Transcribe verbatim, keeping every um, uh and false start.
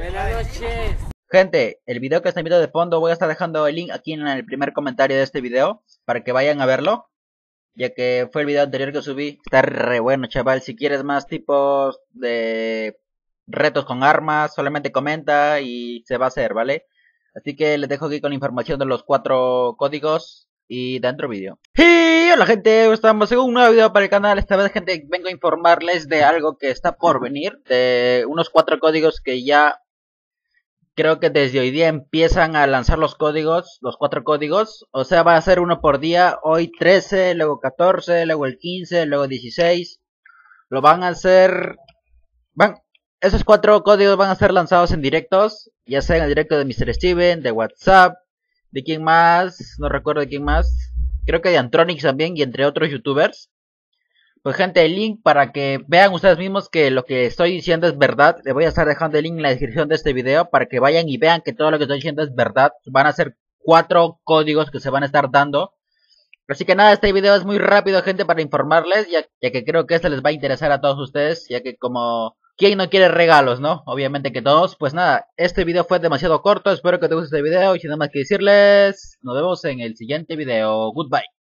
Buenas noches. Gente, el video que están viendo de fondo voy a estar dejando el link aquí en el primer comentario de este video para que vayan a verlo, ya que fue el video anterior que subí. Está re bueno, chaval. Si quieres más tipos de retos con armas, solamente comenta y se va a hacer, ¿vale? Así que les dejo aquí con la información de los cuatro códigos y dentro vídeo. Y hola gente, estamos en un nuevo video para el canal. Esta vez, gente, vengo a informarles de algo que está por venir, de unos cuatro códigos que ya creo que desde hoy día empiezan a lanzar los códigos, los cuatro códigos. O sea, va a ser uno por día. Hoy trece, luego catorce, luego el quince, luego dieciséis. Lo van a hacer... Van... Esos cuatro códigos van a ser lanzados en directos. Ya sea en el directo de mister Steven, de WhatsApp, de quién más, no recuerdo de quién más. Creo que de Antronix también y entre otros youtubers. Pues gente, el link para que vean ustedes mismos que lo que estoy diciendo es verdad. Les voy a estar dejando el link en la descripción de este video para que vayan y vean que todo lo que estoy diciendo es verdad. Van a ser cuatro códigos que se van a estar dando. Así que nada, este video es muy rápido, gente, para informarles, ya, ya que creo que este les va a interesar a todos ustedes, ya que como... ¿quién no quiere regalos, no? Obviamente que todos. Pues nada, este video fue demasiado corto, espero que te guste este video y sin nada más que decirles, nos vemos en el siguiente video. Goodbye.